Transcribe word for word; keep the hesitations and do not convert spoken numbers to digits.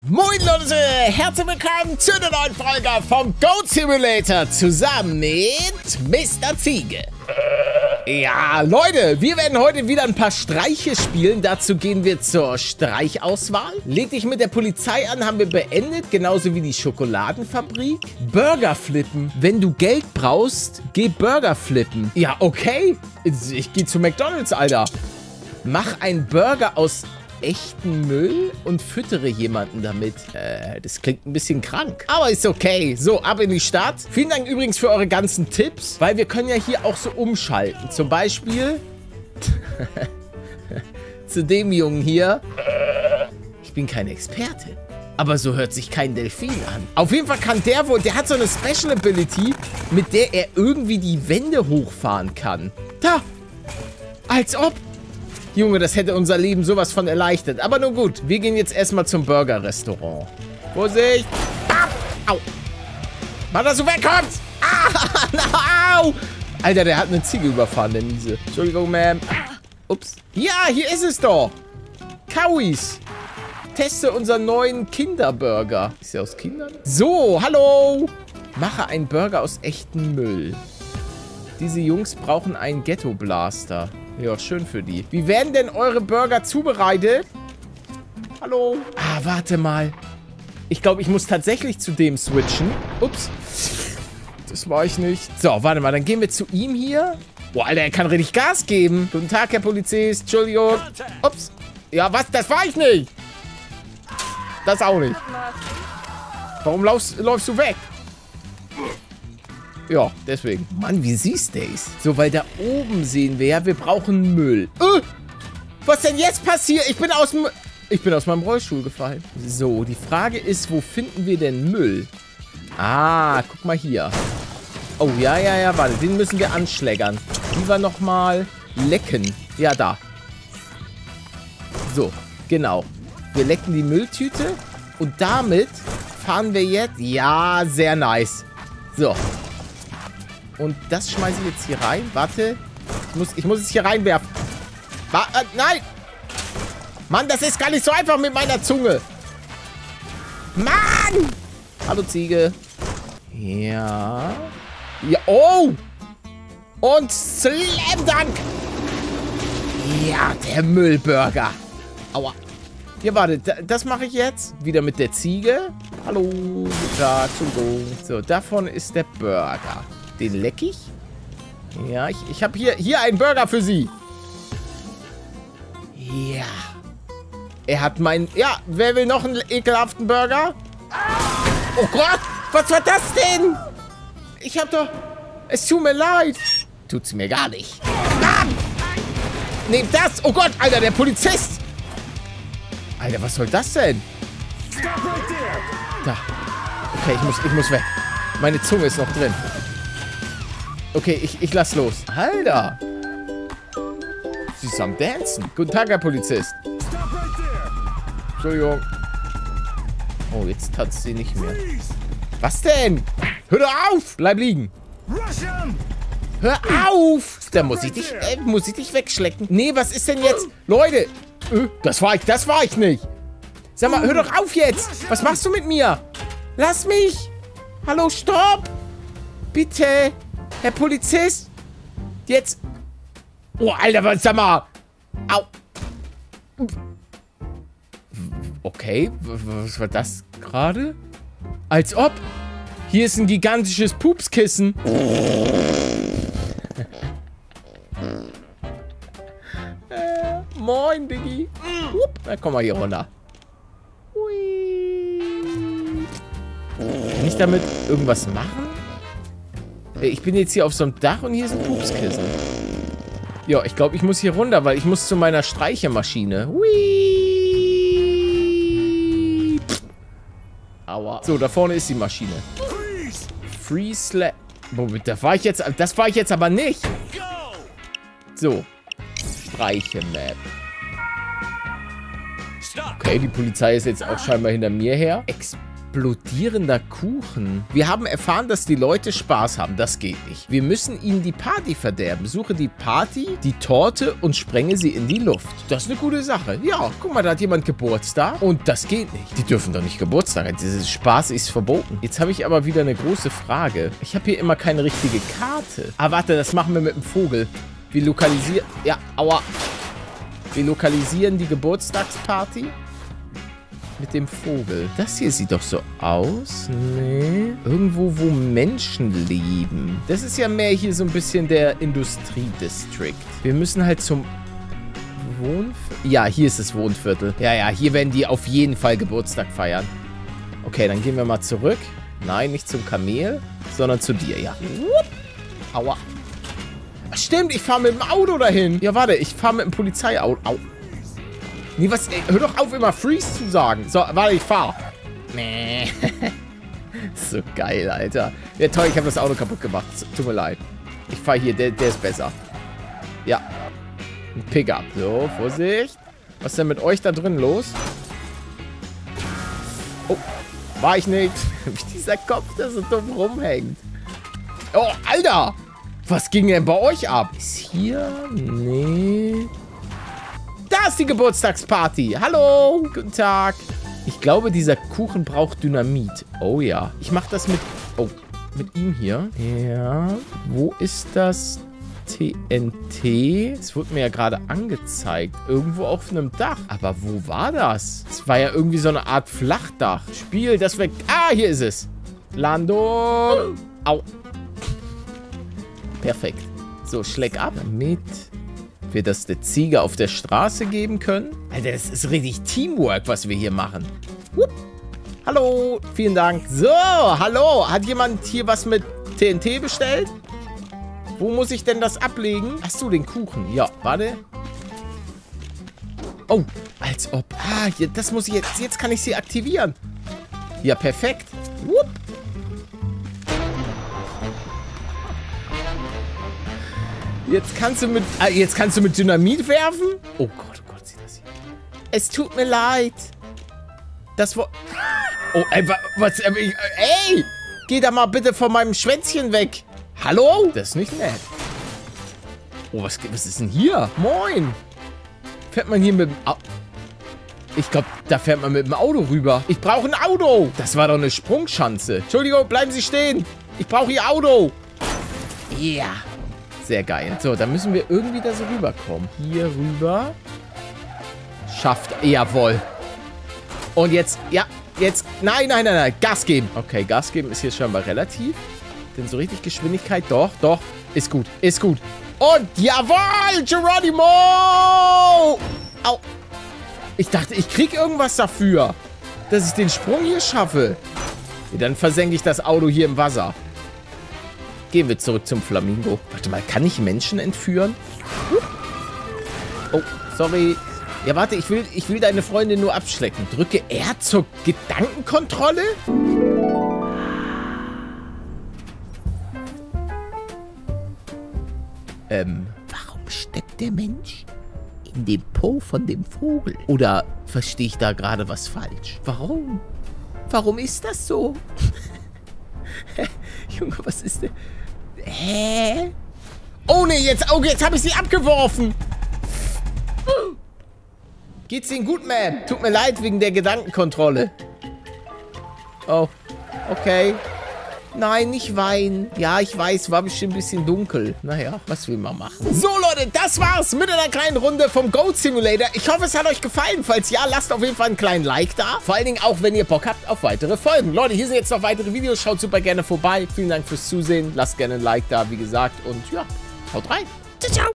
Moin Leute, herzlich willkommen zu einer neuen Folge vom Goat Simulator zusammen mit Mister Ziege. Ja, Leute, wir werden heute wieder ein paar Streiche spielen. Dazu gehen wir zur Streichauswahl. Leg dich mit der Polizei an, haben wir beendet, genauso wie die Schokoladenfabrik. Burger flippen. Wenn du Geld brauchst, geh Burger flippen. Ja, okay. Ich gehe zu McDonald's, Alter. Mach einen Burger aus echten Müll und füttere jemanden damit. Äh, das klingt ein bisschen krank. Aber ist okay. So, ab in die Stadt. Vielen Dank übrigens für eure ganzen Tipps, weil wir können ja hier auch so umschalten. Zum Beispiel zu dem Jungen hier. Ich bin kein Experte, aber so hört sich kein Delfin an. Auf jeden Fall kann der wohl, der hat so eine Special Ability, mit der er irgendwie die Wände hochfahren kann. Da! Als ob! Junge, das hätte unser Leben sowas von erleichtert. Aber nun gut, wir gehen jetzt erstmal zum Burger-Restaurant. Vorsicht! Au! Au! Mann, dass du wegkommst! Ah! Au! Alter, der hat eine Ziege überfahren, der Miese. Entschuldigung, Ma'am. Ups. Ja, hier ist es doch. Kauis. Teste unseren neuen Kinderburger. Ist der aus Kindern? So, hallo. Mache einen Burger aus echtem Müll. Diese Jungs brauchen einen Ghetto-Blaster. Ja, schön für die. Wie werden denn eure Burger zubereitet? Hallo? Ah, warte mal. Ich glaube, ich muss tatsächlich zu dem switchen. Ups. Das war ich nicht. So, warte mal. Dann gehen wir zu ihm hier. Boah, Alter, er kann richtig Gas geben. Guten Tag, Herr Polizist. Entschuldigung. Ups. Ja, was? Das war ich nicht. Das auch nicht. Warum laufst, läufst du weg? Ja, deswegen. Mann, wie siehst du das? So, weil da oben sehen wir ja, wir brauchen Müll. Uh, was denn jetzt passiert? Ich bin aus dem... Ich bin aus meinem Rollstuhl gefallen. So, die Frage ist, wo finden wir denn Müll? Ah, guck mal hier. Oh, ja, ja, ja, warte. Den müssen wir anschlägern. Wie war nochmal? Lecken. Ja, da. So, genau. Wir lecken die Mülltüte. Und damit fahren wir jetzt... Ja, sehr nice. So. Und das schmeiße ich jetzt hier rein. Warte. Ich muss, ich muss es hier reinwerfen. Wa äh, nein! Mann, das ist gar nicht so einfach mit meiner Zunge. Mann! Hallo, Ziege. Ja. Ja, oh! Und Slam Dunk! Ja, der Müllburger. Aua. Ja, warte. Das mache ich jetzt. Wieder mit der Ziege. Hallo. Guten Tag. So, davon ist der Burger. Den leck ich? Ja, ich, ich habe hier, hier einen Burger für Sie. Ja. Er hat meinen... Ja, wer will noch einen ekelhaften Burger? Oh Gott, was war das denn? Ich hab doch... Es tut mir leid. Tut's mir gar nicht. Mann! Nehmt das! Oh Gott, Alter, der Polizist! Alter, was soll das denn? Da. Okay, ich muss, ich muss weg. Meine Zunge ist noch drin. Okay, ich, ich lass los. Alter. Sie ist am Dancen. Guten Tag, Herr Polizist. Entschuldigung. Oh, jetzt tanzt sie nicht mehr. Was denn? Hör doch auf! Bleib liegen. Hör auf! Da muss ich dich, äh, muss ich dich wegschlecken. Nee, was ist denn jetzt? Leute! Äh, das war ich, das war ich nicht. Sag mal, hör doch auf jetzt. Was machst du mit mir? Lass mich. Hallo, stopp. Bitte. Herr Polizist! Jetzt... Oh, Alter, was, sag mal! Au! Okay, was war das gerade? Als ob! Hier ist ein gigantisches Pupskissen. äh, moin, Diggi. Na, komm mal hier runter. Hui. Kann ich damit irgendwas machen? Ich bin jetzt hier auf so einem Dach und hier ist ein Pupskissen. Ja, ich glaube, ich muss hier runter, weil ich muss zu meiner Streichemaschine. Hui. Aua. So, da vorne ist die Maschine. Free Slap. Moment, da war ich jetzt... Das war ich jetzt aber nicht. So. Streiche-Map. Okay, die Polizei ist jetzt auch scheinbar hinter mir her. Explode Explodierender Kuchen. Wir haben erfahren, dass die Leute Spaß haben. Das geht nicht. Wir müssen ihnen die Party verderben. Suche die Party, die Torte und sprenge sie in die Luft. Das ist eine gute Sache. Ja, guck mal, da hat jemand Geburtstag. Und das geht nicht. Die dürfen doch nicht Geburtstag haben. Dieses Spaß ist verboten. Jetzt habe ich aber wieder eine große Frage. Ich habe hier immer keine richtige Karte. Ah, warte, das machen wir mit dem Vogel. Wir lokalisieren... Ja, aua. Wir lokalisieren die Geburtstagsparty mit dem Vogel. Das hier sieht doch so aus. Nee. Irgendwo, wo Menschen leben. Das ist ja mehr hier so ein bisschen der Industriedistrikt. Wir müssen halt zum Wohnviertel. Ja, hier ist das Wohnviertel. Ja, ja, hier werden die auf jeden Fall Geburtstag feiern. Okay, dann gehen wir mal zurück. Nein, nicht zum Kamel, sondern zu dir, ja. Aua. Stimmt, ich fahre mit dem Auto dahin. Ja, warte, ich fahre mit dem Polizeiauto. Au. Nee, was? Ey, hör doch auf, immer Freeze zu sagen. So, warte, ich fahre. Nee. So geil, Alter. Ja, toll, ich habe das Auto kaputt gemacht. Tut mir leid. Ich fahre hier, der, der ist besser. Ja. Ein Pickup. So, Vorsicht. Was ist denn mit euch da drin los? Oh, war ich nicht. Wie dieser Kopf, der so dumm rumhängt. Oh, Alter. Was ging denn bei euch ab? Ist hier? Nee. Da ist die Geburtstagsparty. Hallo, guten Tag. Ich glaube, dieser Kuchen braucht Dynamit. Oh ja. Ich mache das mit... Oh, mit ihm hier. Ja. Wo ist das T N T? Es wurde mir ja gerade angezeigt. Irgendwo auf einem Dach. Aber wo war das? Es war ja irgendwie so eine Art Flachdach. Spiel, das weg... Ah, hier ist es. Landung. Au. Perfekt. So, schläg ab. Damit wir das der Ziege auf der Straße geben können. Alter, das ist richtig Teamwork, was wir hier machen. Wupp. Hallo, vielen Dank. So, hallo. Hat jemand hier was mit T N T bestellt? Wo muss ich denn das ablegen? Ach so, den Kuchen. Ja, warte. Oh, als ob. Ah, hier, das muss ich jetzt. Jetzt kann ich sie aktivieren. Ja, perfekt. Wupp. Jetzt kannst du mit, äh, jetzt kannst du mit Dynamit werfen? Oh Gott, oh Gott, sieh das hier. Es tut mir leid. Das war... Oh, ey, was... Äh, ey! Geh da mal bitte von meinem Schwänzchen weg. Hallo? Das ist nicht nett. Oh, was, was ist denn hier? Moin. Fährt man hier mit dem... Au ich glaube, da fährt man mit dem Auto rüber. Ich brauche ein Auto. Das war doch eine Sprungschanze. Entschuldigung, bleiben Sie stehen. Ich brauche Ihr Auto. Ja. Yeah. Sehr geil. So, dann müssen wir irgendwie da so rüberkommen. Hier rüber. Schafft. Jawohl. Und jetzt, ja, jetzt, nein, nein, nein, nein, Gas geben. Okay, Gas geben ist hier scheinbar relativ. Denn so richtig Geschwindigkeit, doch, doch, ist gut, ist gut. Und jawohl, Geronimo! Au. Ich dachte, ich krieg irgendwas dafür, dass ich den Sprung hier schaffe. Ja, dann versenke ich das Auto hier im Wasser. Gehen wir zurück zum Flamingo. Warte mal, kann ich Menschen entführen? Oh, sorry. Ja, warte, ich will, ich will deine Freundin nur abschlecken. Drücke R zur Gedankenkontrolle? Ähm, warum steckt der Mensch in dem Po von dem Vogel? Oder verstehe ich da gerade was falsch? Warum? Warum ist das so? Junge, was ist denn? Hä? Oh ne, jetzt, oh, jetzt habe ich sie abgeworfen. Geht's Ihnen gut, Ma'am? Tut mir leid wegen der Gedankenkontrolle. Oh, okay. Nein, nicht weinen. Ja, ich weiß, war bestimmt ein bisschen dunkel. Naja, was will man machen? So, Leute, das war's mit einer kleinen Runde vom Goat Simulator. Ich hoffe, es hat euch gefallen. Falls ja, lasst auf jeden Fall einen kleinen Like da. Vor allen Dingen auch, wenn ihr Bock habt auf weitere Folgen. Leute, hier sind jetzt noch weitere Videos. Schaut super gerne vorbei. Vielen Dank fürs Zusehen. Lasst gerne ein Like da, wie gesagt. Und ja, haut rein. Ciao, ciao.